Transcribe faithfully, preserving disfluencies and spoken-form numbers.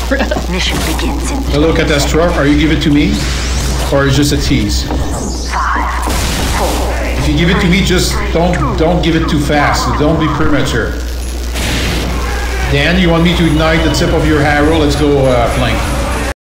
Mission begins in Hello, Catastrophe. Are you giving it to me? Or is it just a tease? five, four. If you give it to me, just don't don't give it too fast. Don't be premature. Dan, you want me to ignite the tip of your arrow? Let's go uh, flank.